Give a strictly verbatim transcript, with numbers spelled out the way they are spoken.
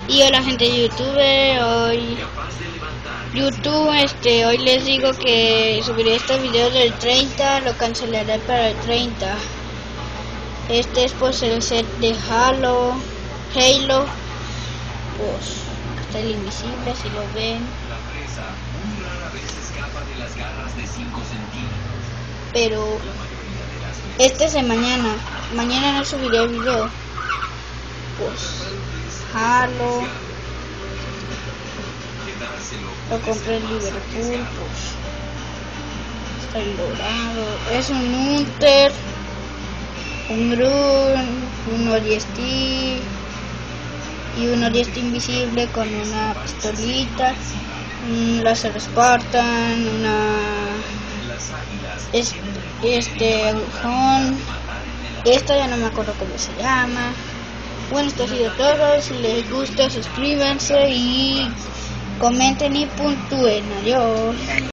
Y hola gente de YouTube, hoy YouTube, este, hoy les digo que subiré este video del treinta, lo cancelaré para el treinta. Este es pues el set de Halo, Halo, pues está el invisible si lo ven. Pero este es de mañana, mañana no subiré el video. Pues Halo, lo compré en Liverpool, pues está el dorado, es un Hunter, un Grun, un O D S T y un O D S T invisible con una pistolita, un láser Spartan, una es, este agujón, esta ya no me acuerdo cómo se llama. Bueno, esto ha sido todo. Si les gusta, suscríbanse y comenten y puntúen. Adiós.